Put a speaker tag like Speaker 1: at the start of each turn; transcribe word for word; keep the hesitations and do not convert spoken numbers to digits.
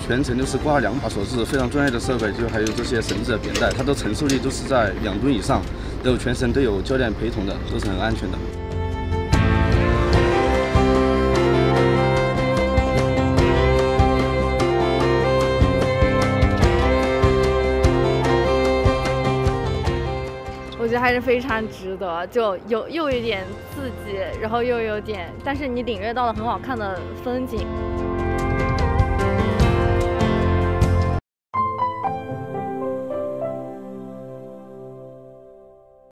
Speaker 1: 全程就是挂两把锁是非常专业的设备，就还有这些绳子的扁带，它的承受力都是在两吨以上，然后全程都有教练陪同的，都是很安全的。
Speaker 2: 我觉得还是非常值得，就有又有点刺激，然后又有点，但是你领略到了很好看的风景。